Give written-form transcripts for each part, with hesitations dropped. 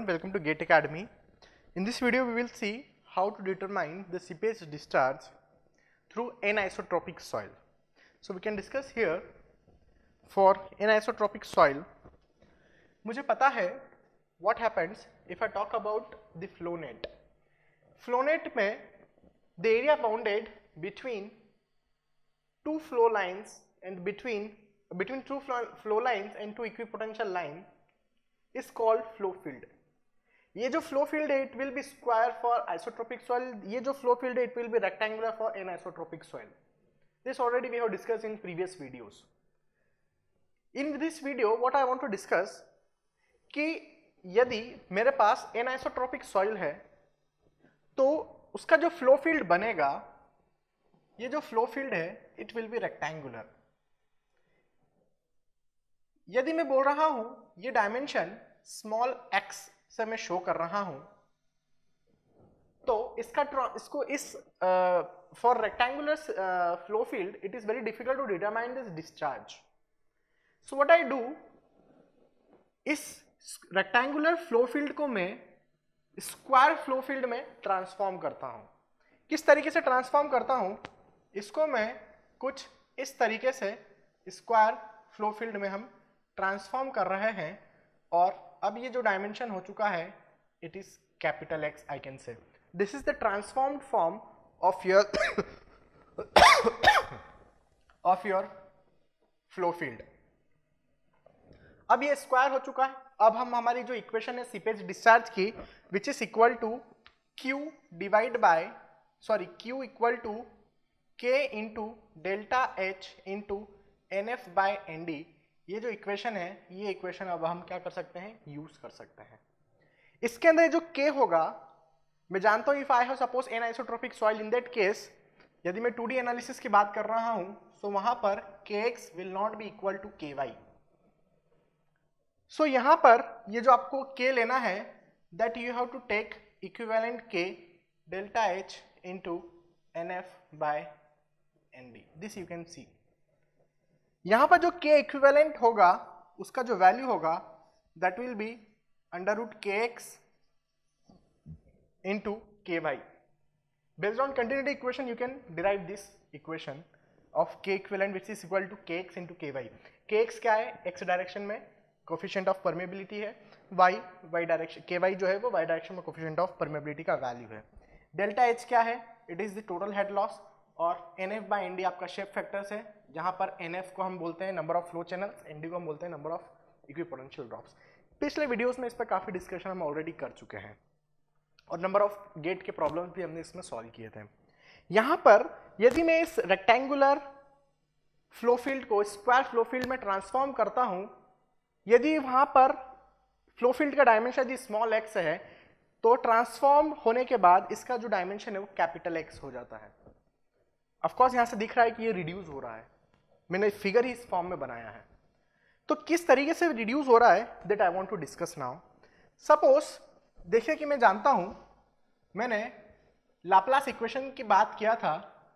welcome to GATE Academy. In this video we will see how to determine the seepage discharge through anisotropic soil. So we can discuss here for anisotropic soil. मुझे पता है what happens if I talk about the flow net. Flow net में the area bounded between two flow lines and between two flow lines and two equipotential line is called flow field. ये जो flow field है it will be square for isotropic soil. ये जो flow field है it will be rectangular for anisotropic soil. This already we have discussed in previous videos. In this video what I want to discuss कि यदि मेरे पास anisotropic soil है तो उसका जो flow field बनेगा, ये जो flow field है it will be rectangular. यदि मैं बोल रहा हूं ये डायमेंशन स्मॉल x से मैं शो कर रहा हूं तो इसको इस for rectangular flow field it is very difficult to determine this discharge. So what I do, इस रेक्टेंगुलर फ्लो फील्ड को मैं स्क्वायर फ्लो फील्ड में ट्रांसफॉर्म करता हूं. किस तरीके से ट्रांसफॉर्म करता हूं, इसको मैं कुछ इस तरीके से स्क्वायर फ्लो फील्ड में हम ट्रांसफॉर्म कर रहे हैं और अब ये जो डायमेंशन हो चुका है it is capital X. I can say this is the transformed form of your flow field. अब ये स्क्वायर हो चुका है. अब हम हमारी जो इक्वेशन है सीपेज डिस्चार्ज की which is equal to Q equal to K into delta H into NF by ND. ये जो इक्वेशन है ये इक्वेशन अब हम क्या कर सकते हैं, यूज कर सकते हैं. इसके अंदर जो K होगा मैं जानता हूं if I have suppose an isotropic soil, in that case यदि मैं 2D एनालिसिस की बात कर रहा हूं तो वहां पर Kx will not be equal to Ky. So यहां पर ये जो आपको K लेना है that you have to take equivalent K delta H into NF by ND. This you can see. यहां पर जो K इक्विवेलेंट होगा उसका जो वैल्यू होगा that will be under root KX into KY. Based on continuity equation you can derive this equation of K equivalent which is equal to KX into KY. KX क्या है, X direction में coefficient of permeability है, Y direction, KY जो है वो Y direction में coefficient of permeability का value है. डेल्टा H क्या है, it is the total head loss और NF बाय ND आपका शेप फैक्टर्स है जहां पर NF को हम बोलते हैं number of flow channels, ND को हम बोलते हैं नंबर ऑफ इक्विपोटेंशियल ड्रॉप्स. पिछले वीडियोस में इस पर काफी डिस्कशन हम ऑलरेडी कर चुके हैं और नंबर ऑफ गेट के प्रॉब्लम्स भी हमने इसमें सॉल्व किए थे. यहां पर यदि मैं इस रेक्टेंगुलर फ्लो फील्ड को स्क्वायर फ्लो फील्ड में ट्रांसफॉर्म करता हूं, यदि वहां पर फ्लो फील्ड का डायमेंशन यदि स्मॉल x है तो ट्रांसफॉर्म होने के बाद इसका जो डायमेंशन है वो कैपिटल X हो जाता है. ऑफकोर्स यहां से दिख रहा है कि ये रिड्यूस हो रहा है, मैंने फिगर ही इस फॉर्म में बनाया है. तो किस तरीके से रिड्यूस हो रहा है that I want to discuss now. Suppose देखिए कि मैं जानता हूं, मैंने लाप्लास इक्वेशन की बात किया था.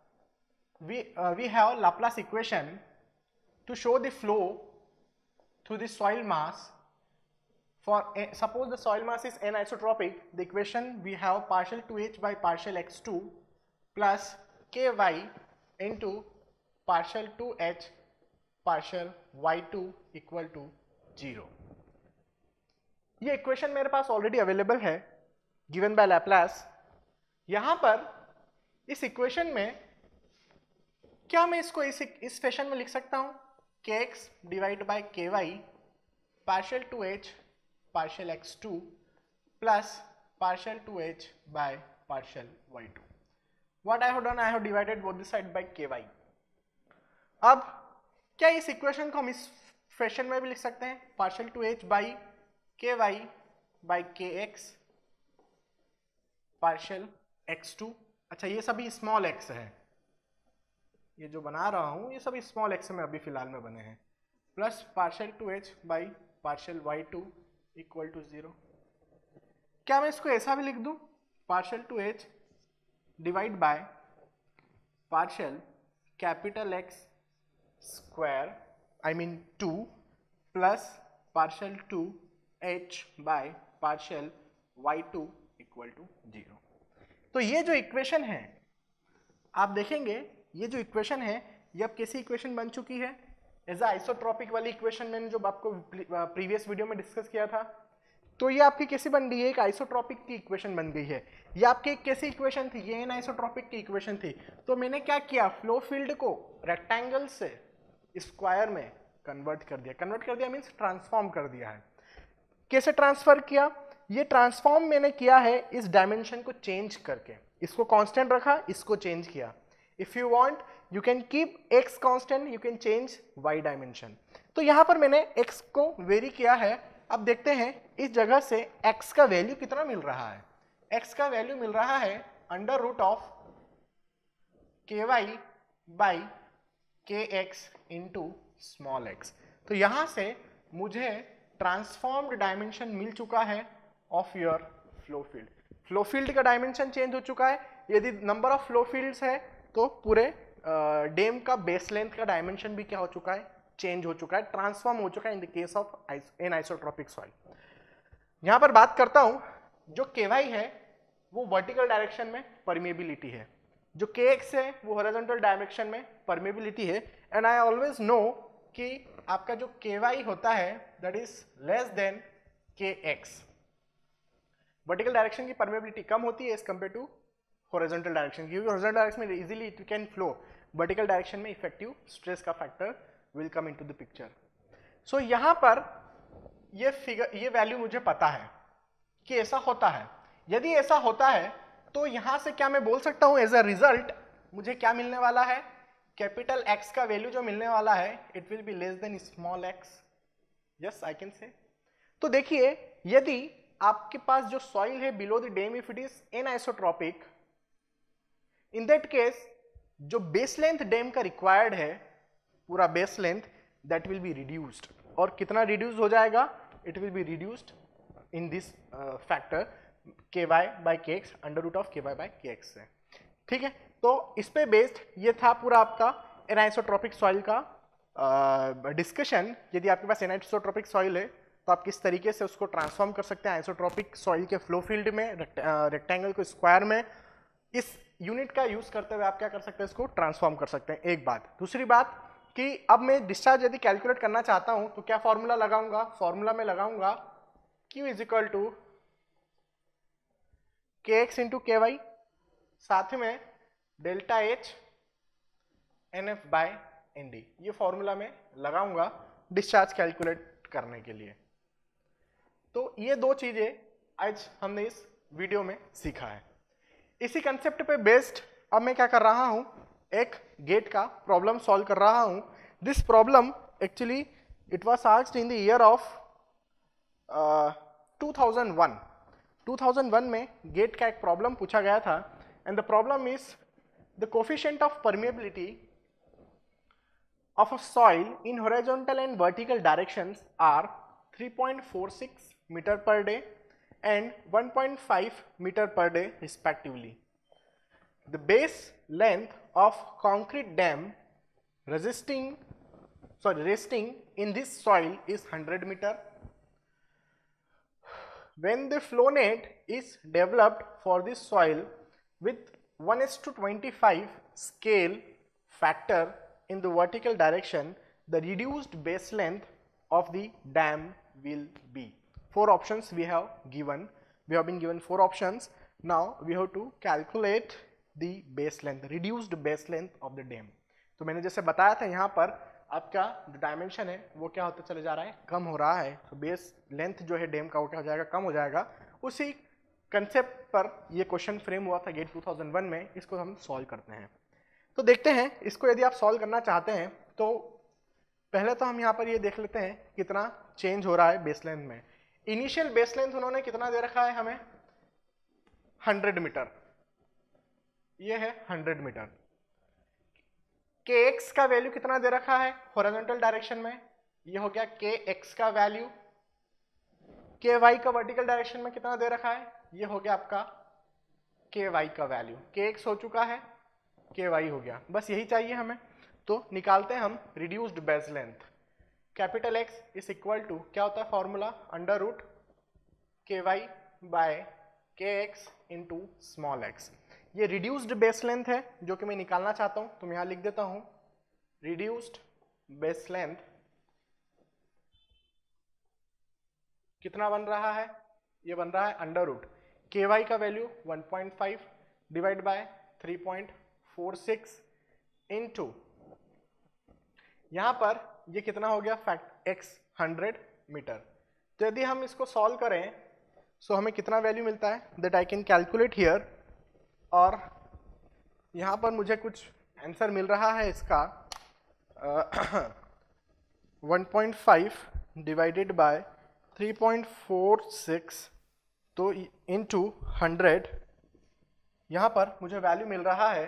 We have Laplace equation to show the flow through the soil mass. For suppose the soil mass is anisotropic, the equation we have partial 2H by partial x2 plus Ky into partial 2H partial y2 equal to 0. ये equation मेरे पास already available है given by Laplace. यहां पर इस equation में क्या मैं इसको इस फैशन में लिख सकता हूं, Kx divide by Ky partial 2H partial x2 plus partial 2H by partial y2. What I have done, I have divided both the side by Ky. अब क्या इस इक्वेशन को हम इस फैशन में भी लिख सकते हैं, partial 2H by Ky by Kx partial x2. अच्छा ये सभी स्मॉल x है, ये जो बना रहा हूं ये सभी स्मॉल x में अभी फिलहाल में बने हैं, plus partial 2H by partial y2 equal to 0. क्या मैं इसको ऐसा भी लिख दूं, partial 2H divide by partial capital X square I mean 2 plus partial 2H by partial y2 equal to 0। तो ये जो इक्वेशन है आप देखेंगे, ये जो इक्वेशन है ये अब कैसी इक्वेशन बन चुकी है, एज आइसोट्रॉपिक वाली इक्वेशन मैंने जो आपको प्रीवियस वीडियो में डिस्कस किया था। तो ये आपकी कैसी बन गई है, एक आइसोट्रॉपिक की इक्वेशन बन गई है। ये आपकी एक कैसी इक्वेशन थी, ये एन आइसोट्रॉपिक की इक्वेशन थी। तो मैंने क्या किया, फ्लो फील्ड को रेक्टेंगल से स्क्वायर में कन्वर्ट कर दिया मीन्स ट्रांसफॉर्म कर दिया है। कैसे ट्रांसफर किया, ये ट्रांसफॉर्म मैंने किया है इस डायमेंशन को चेंज करके, इसको कांस्टेंट रखा, इसको चेंज किया। If you want you can keep x constant, you can change y dimension. तो यहां पर मैंने x को वेरी किया है। अब देखते हैं इस जगह से x का वैल्यू कितना मिल रहा है। x का वैल्यू मिल रहा है under root of ky by kx into small x। तो यहां से मुझे ट्रांसफॉर्म्ड डायमेंशन मिल चुका है of your flow field. Flow field का डायमेंशन चेंज हो चुका है। यदि नंबर ऑफ फ्लो फील्ड्स है तो पूरे डैम का बेस लेंथ का डायमेंशन भी क्या हो चुका है, चेंज हो चुका है, ट्रांसफॉर्म हो चुका है in the case of an isotropic soil. यहां पर बात करता हूं, जो KY है वो वर्टिकल डायरेक्शन में परमेबिलिटी है, जो KX है वो हॉरिजॉन्टल डायरेक्शन में परमेबिलिटी है। एंड आई ऑलवेज नो कि आपका जो KY होता है that is less than KX। Vertical direction की परमेबिलिटी कम होती है as compare to horizontal direction, क्योंकि हॉरिजॉन्टल डायरेक्शन में easily it can flow, vertical direction में इफेक्टिव स्ट्रेस का factor will come into the picture. So यहां पर ये वैल्यू मुझे पता है कि ऐसा होता है। यदि ऐसा होता है तो यहां से क्या मैं बोल सकता हूं, एज अ रिजल्ट मुझे क्या मिलने वाला है, कैपिटल X का वैल्यू जो मिलने वाला है it will be less than small x। Yes I can say. तो देखिए यदि आपके पास जो सॉइल है below the dam, if it is anisotropic, in that case जो बेस लेंथ डैम का रिक्वायर्ड है, पूरा base length that will be reduced. और कितना रिड्यूस हो जाएगा, it will be reduced in this factor ky by kx under root of ky by kx से। ठीक है, तो इस पे बेस्ड ये था पूरा आपका एनाइसोट्रॉपिक सॉइल का डिस्कशन। यदि आपके पास एनाइसोट्रॉपिक सॉइल है तो आप किस तरीके से उसको ट्रांसफॉर्म कर सकते हैं आइसोट्रॉपिक सॉइल के फ्लो फील्ड में, रेक्टेंगल को स्क्वायर में। इस यूनिट का यूज करते हुए आप क्या कर सकते हैं, इसको ट्रांसफॉर्म कर सकते हैं। एक बात। दूसरी बात कि अब मैं डिस्चार्ज यदि कैलकुलेट करना चाहता हूं तो क्या फॉर्मूला लगाऊंगा, फॉर्मूला में लगाऊंगा Q is equal to KX into KY, साथ में delta H NF by ND, ये फॉर्मूला में लगाऊंगा डिस्चार्ज कैलकुलेट करने के लिए। तो ये दो चीजें आज हमने इस वीडियो में सीखा है। इसी कंसेप्ट पे बेस्ड अब मैं क्या कर रहा हूं, एक गेट का प्रॉब्लम सॉल्व कर रहा हूं। This problem actually it was asked in the year of 2001। 2001 में गेट का एक प्रॉब्लम पूछा गया था and the problem is the coefficient of permeability of a soil in horizontal and vertical directions are 3.46 meter per day and 1.5 meter per day respectively. The base length of concrete dam resting in this soil is 100 meter. When the flow net is developed for this soil with 1:25 scale factor in the vertical direction, the reduced base length of the dam will be. Four options we have given. We have been given four options. Now we have to calculate the base length, reduced base length of the dam. तो मैंने जैसे बताया था यहाँ पर आपका जो dimension है वो क्या होता चले जा रहा है, कम हो रहा है। तो बेस लेंथ जो है डैम का वो क्या हो जाएगा, कम हो जाएगा। उसी कंसेप्ट पर ये क्वेश्चन फ्रेम हुआ था गेट 2001 में। इसको हम सॉल्व करते हैं। तो देखते हैं इसको, यदि आप सॉल्व करना चाहते हैं तो पहले तो हम यहाँ पर ये देख लेते हैं कितना चेंज हो रहा है बेस लेंथ में। इनिशियल बेस लेंथ उन्होंने कितना दे रखा है हमें, 100 मीटर, ये है 100 मीटर। kx का वैल्यू कितना दे रखा है हॉरिजॉन्टल डायरेक्शन में, ये हो गया kx का वैल्यू। ky का वर्टिकल डायरेक्शन में कितना दे रखा है, ये हो गया आपका ky का वैल्यू। kx हो चुका है, ky हो गया, बस यही चाहिए हमें। तो निकालते हैं हम reduced base length. Capital X is equal to क्या होता है formula, under root ky by kx into small x। ये रिड्यूस्ड बेस लेंथ है जो कि मैं निकालना चाहता हूं, तो मैं यहां लिख देता हूं रिड्यूस्ड बेस लेंथ कितना बन रहा है, ये बन रहा है अंडर रूट ky का वैल्यू 1.5 डिवाइड बाय 3.46 इंटू यहां पर ये कितना हो गया फैक्ट x 100 मीटर। तो यदि हम इसको सॉल्व करें सो हमें कितना वैल्यू मिलता है that I can calculate here, और यहाँ पर मुझे कुछ आंसर मिल रहा है इसका 1.5 डिवाइडेड बाय 3.46 तो इंटू 100, यहाँ पर मुझे वैल्यू मिल रहा है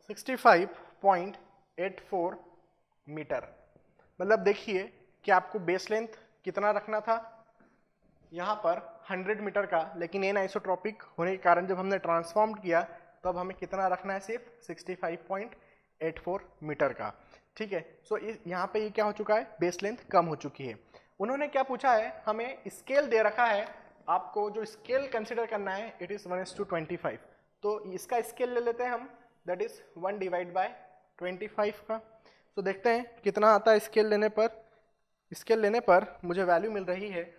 65.84 मीटर। मतलब देखिए कि आपको बेस लेंथ कितना रखना था यहाँ पर 100 मीटर का, लेकिन एन आइसोट्रॉपिक होने के कारण जब हमने ट्रांसफॉर्म किया तब हमें कितना रखना है, सिर्फ 65.84 मीटर का। ठीक है, सो यहाँ पे ये क्या हो चुका है, बेस लेंथ कम हो चुकी है। उन्होंने क्या पूछा है, हमें स्केल दे रखा है, आपको जो स्केल कंसिडर करना है इट इज 1:25, तो इसका स्केल ले लेते हैं हम, दैट इज 1 डिवाइड बाय 25 का। तो देखते हैं कितना आता है स्केल लेने पर। स्केल लेने पर मुझे वैल्यू मिल रही है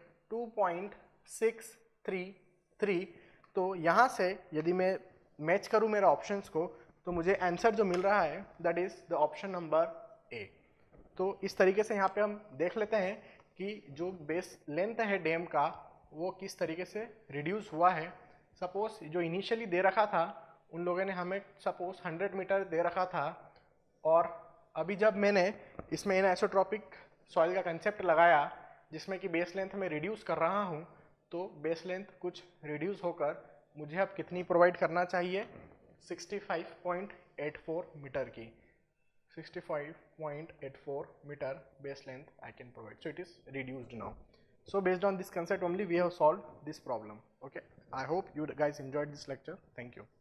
2.633। तो यहाँ से यदि मैं मैच करूँ मेरे ऑप्शंस को तो मुझे आंसर जो मिल रहा है that is the option number A. तो इस तरीके से यहाँ पे हम देख लेते हैं कि जो बेस लेंथ है डैम का वो किस तरीके से रिड्यूस हुआ है। सपोज जो इनिशियली दे रखा था उन लोगों ने हमें सपोज 100 मीटर दे रखा था, और अभी जब मैंने इसमें एनआइसोट्रॉपिक सॉइल का कंसेप्ट लगाया जिसमें कि बेस लेंथ में रिड्यूस कर रहा हूँ, तो बेस लेंथ कुछ रिड्यूस होकर मुझे अब कितनी प्रोवाइड करना चाहिए, 65.84 मीटर की। 65.84 meter base length I can provide, so it is reduced now. So based on this concept only we have solved this problem. Okay, I hope you guys enjoyed this lecture. Thank you.